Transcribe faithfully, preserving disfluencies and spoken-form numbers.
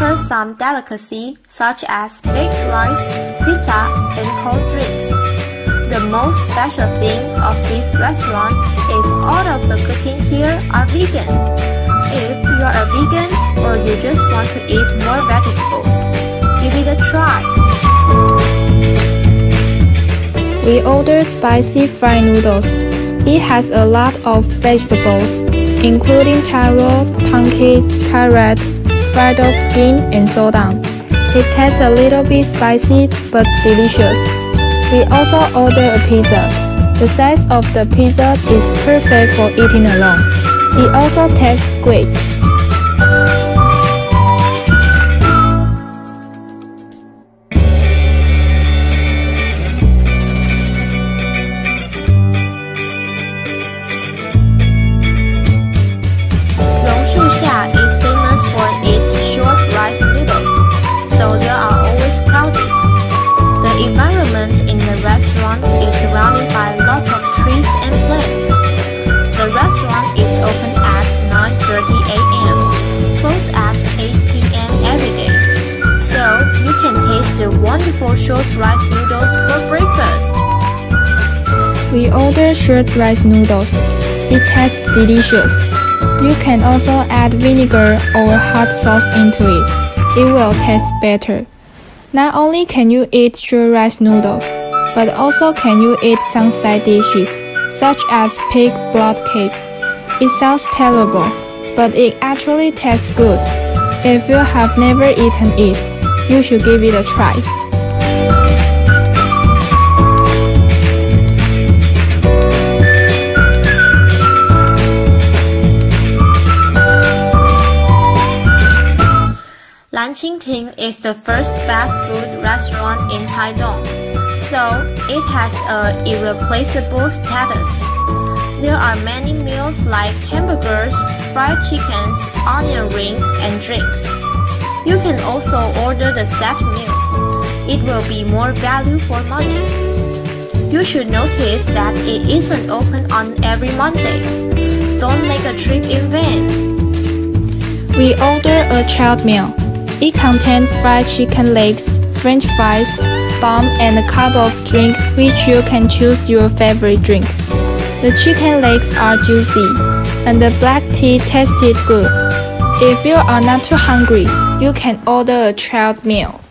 offer some delicacy such as baked rice, pizza, and cold drinks. The most special thing of this restaurant is all of the cooking here are vegan. If you are a vegan or you just want to eat more vegetables, give it a try. We ordered spicy fried noodles. It has a lot of vegetables, including taro, pumpkin, carrot, fried dog skin, and so on. It tastes a little bit spicy but delicious. We also ordered a pizza. The size of the pizza is perfect for eating alone. It also tastes great. Rongshuxia is famous for its short rice noodles, so they are always crowded. The environment in the restaurant is surrounded by lots of trees and plants. The restaurant is open at nine thirty a m, closed at eight p m every day, so you can taste the wonderful short rice noodles for breakfast. We ordered short rice noodles. It tastes delicious. You can also add vinegar or hot sauce into it. It will taste better. Not only can you eat short rice noodles, but also can you eat some side dishes, such as pig blood cake. It sounds terrible, but it actually tastes good. If you have never eaten it, you should give it a try. Lanqingting is the first fast food restaurant in Taidong, so it has an irreplaceable status. There are many meals like hamburgers, fried chickens, onion rings, and drinks. You can also order the set meals. It will be more value for money. You should notice that it isn't open on every Monday. Don't make a trip in vain. We ordered a child meal. It contains fried chicken legs, french fries, bun, and a cup of drink which you can choose your favorite drink. The chicken legs are juicy, and the black tea tasted good. If you are not too hungry, you can order a child meal.